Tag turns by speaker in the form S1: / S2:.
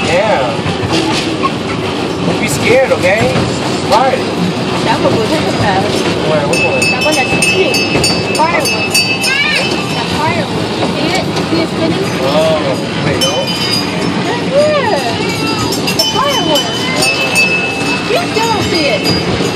S1: Yeah. Don't be scared, okay? Right.
S2: Đã một buổi thích thực là
S1: Where? Which one?
S2: đã có nhà spinning fireworks. Nhà fireworks. You see it? See it spinning?
S1: Oh, wait, no?
S2: Right here. The fireworks. You don't see it.